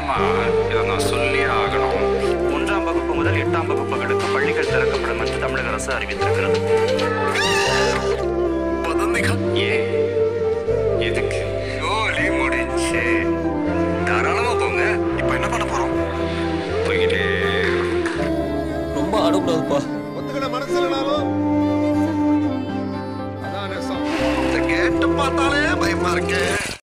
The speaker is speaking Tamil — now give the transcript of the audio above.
ஆமா, இதை நான் சொல்லியே ஆகணும். 1ஆம் வகுப்பு முதல் 8ஆம் வகுப்புகளுக்கு பள்ளிகள் திறக்கப்படும் என்று தமிழக அரசு அறிவித்திருக்கிறது. ஏன்? எதுக்கு? ஜோலி முடிச்சு தாராளமா போங்க. இப்ப என்ன பண்ண போறோம்? போய்கிட்டே ரொம்ப ஆடக்கூடாதுப்பா. ஒத்துக்கிட மனசு இல்லைனாலும் அதான் கேட்டு பார்த்தாலே பயமா இருக்கு.